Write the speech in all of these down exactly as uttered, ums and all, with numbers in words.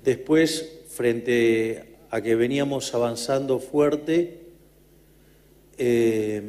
Después, frente a que veníamos avanzando fuerte, eh,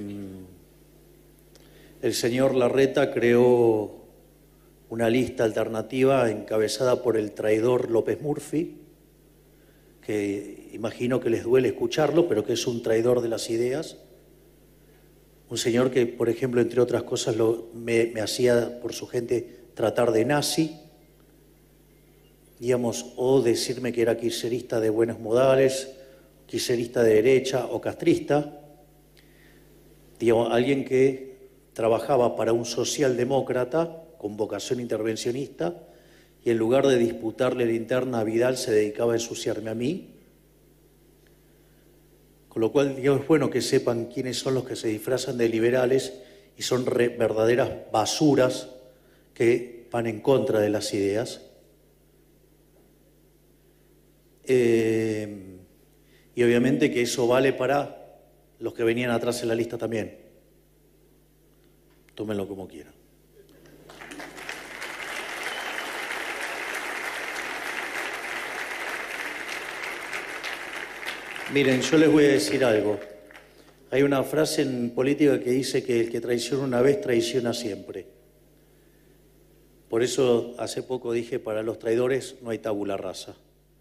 el señor Larreta creó una lista alternativa encabezada por el traidor López Murphy, que imagino que les duele escucharlo, pero que es un traidor de las ideas. Un señor que, por ejemplo, entre otras cosas, lo, me, me hacía por su gente tratar de nazi, digamos, o decirme que era kirchnerista de buenos modales, kirchnerista de derecha o castrista. Digamos, alguien que trabajaba para un socialdemócrata con vocación intervencionista y en lugar de disputarle la interna a Vidal se dedicaba a ensuciarme a mí. Con lo cual, digamos, es bueno que sepan quiénes son los que se disfrazan de liberales y son re, verdaderas basuras que van en contra de las ideas. Eh, y obviamente que eso vale para los que venían atrás en la lista también. Tómenlo como quieran. Miren, yo les voy a decir algo. Hay una frase en política que dice que el que traiciona una vez, traiciona siempre. Por eso hace poco dije, para los traidores no hay tabula rasa.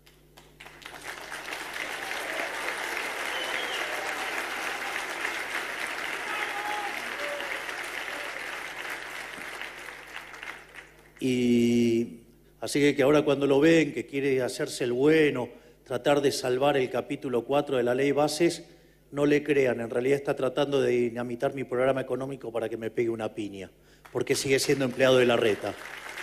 Y así que, que ahora cuando lo ven, que quiere hacerse el bueno, tratar de salvar el capítulo cuatro de la ley Bases, no le crean, en realidad está tratando de dinamitar mi programa económico para que me pegue una piña, porque sigue siendo empleado de Larreta.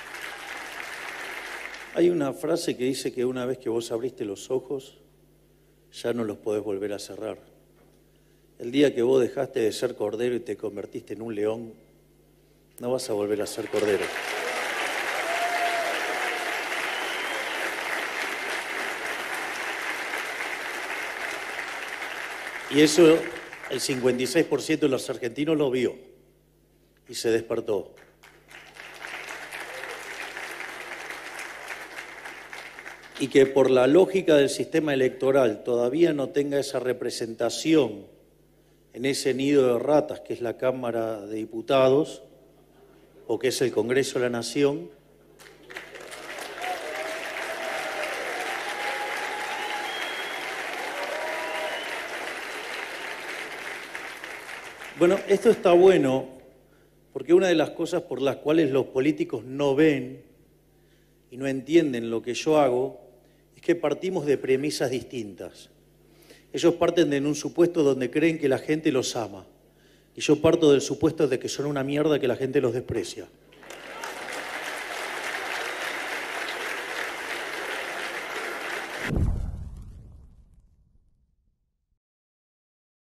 Hay una frase que dice que una vez que vos abriste los ojos, ya no los podés volver a cerrar. El día que vos dejaste de ser cordero y te convertiste en un león, no vas a volver a ser cordero. Y eso el cincuenta y seis por ciento de los argentinos lo vio y se despertó. Y que por la lógica del sistema electoral todavía no tenga esa representación en ese nido de ratas que es la Cámara de Diputados o que es el Congreso de la Nación, bueno, esto está bueno porque una de las cosas por las cuales los políticos no ven y no entienden lo que yo hago es que partimos de premisas distintas. Ellos parten de un supuesto donde creen que la gente los ama y yo parto del supuesto de que son una mierda que la gente los desprecia.